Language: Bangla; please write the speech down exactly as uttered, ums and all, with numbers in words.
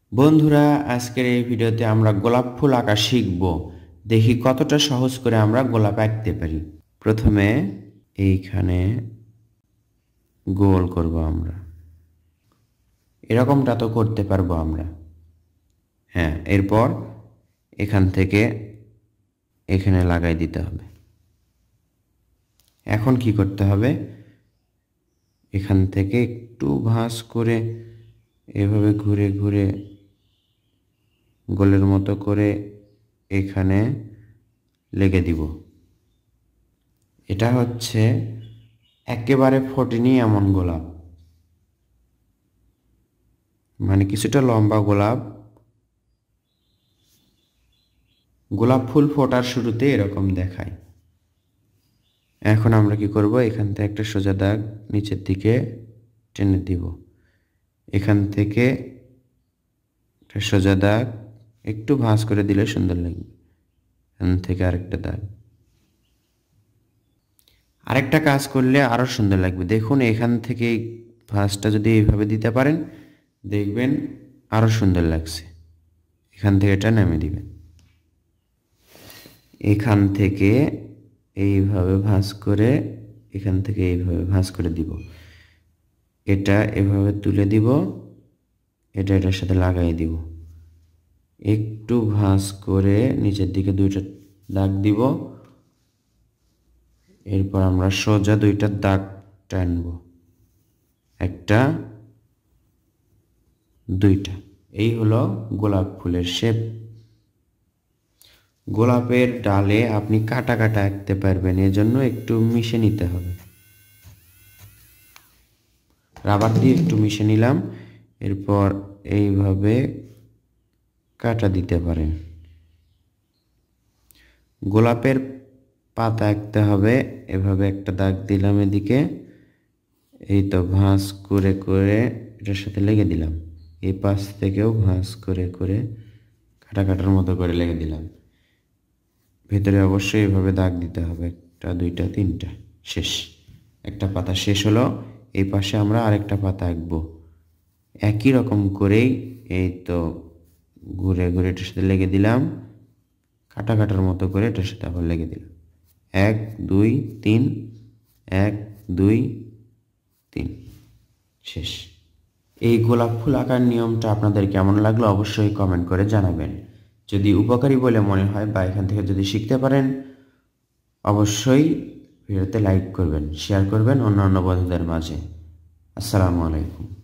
বন্ধুরা, আজকের এই ভিডিওতে আমরা গোলাপ ফুল আঁকা শিখব। দেখি কতটা সহজ করে আমরা গোলাপ আঁকতে পারি। প্রথমে এইখানে গোল করব আমরা। এরকমটা তো করতে পারবো আমরা। হ্যাঁ, এরপর এখান থেকে এখানে লাগাই দিতে হবে। এখন কি করতে হবে? এখান থেকে একটু ভাঁজ করে এভাবে ঘুরে ঘুরে গোলের মতো করে এখানে লেগে দিব। এটা হচ্ছে একেবারে ফোটেনি এমন গোলাপ, মানে কিছুটা লম্বা গোলাপ। গোলাপ ফুল ফোটার শুরুতে এরকম দেখায়। এখন আমরা কি করব? এখান থেকে একটা সোজা দাগ নিচের দিকে টেনে দিব। এখান থেকে একটা সোজা দাগ একটু ভাঁজ করে দিলে সুন্দর লাগবে। এখান থেকে আরেকটা দাগ। আরেকটা কাজ করলে আরো সুন্দর লাগবে। দেখুন, এখান থেকে ভাঁজটা যদি এইভাবে দিতে পারেন, দেখবেন আরো সুন্দর লাগছে। এখান থেকে এটা নামে দিবেন। এখান থেকে এইভাবে ভাঁজ করে এখান থেকে এইভাবে ভাঁজ করে দিব। এটা এভাবে তুলে দিব, এটা এটার সাথে লাগাই দিব। একটু ভাঁজ করে নিচের দিকে দুইটা দাগ দিব। এরপর আমরা সোজা দুইটা দাগ টানব, একটা দুইটা। এই হলো গোলাপ ফুলের শেপ। গোলাপের ডালে আপনি কাটা কাটা আঁকতে পারবেন, এজন্য একটু মিশে নিতে হবে। রাবার দিয়ে একটু মিশে নিলাম। এরপর এইভাবে কাটা দিতে পারেন। গোলাপের পাতা আঁকতে হবে। এভাবে একটা দাগ দিলাম এদিকে, এই তো ভাঁজ করে করে এটার সাথে লেগে দিলাম। এই পাশ থেকেও ভাঁজ করে করে কাটা কাটার মতো করে লেগে দিলাম। ভেতরে অবশ্যই এভাবে দাগ দিতে হবে, একটা দুইটা তিনটা। শেষ, একটা পাতা শেষ হলো। এই পাশে আমরা আরেকটা পাতা আঁকবো একই রকম করেই। এই তো ঘুরে ঘুরে এটার সাথে লেগে দিলাম, কাটা কাটার মতো করে এটার সাথে আবার লেগে দিলাম। এক দুই তিন, এক দুই তিন, শেষ। এই গোলাপ ফুল আঁকার নিয়মটা আপনাদের কেমন লাগলো অবশ্যই কমেন্ট করে জানাবেন। যদি উপকারী বলে মনে হয় বা এখান থেকে যদি শিখতে পারেন, অবশ্যই ভিডিওতে লাইক করবেন, শেয়ার করবেন অন্যান্য বন্ধুদের মাঝে। আসসালামু আলাইকুম।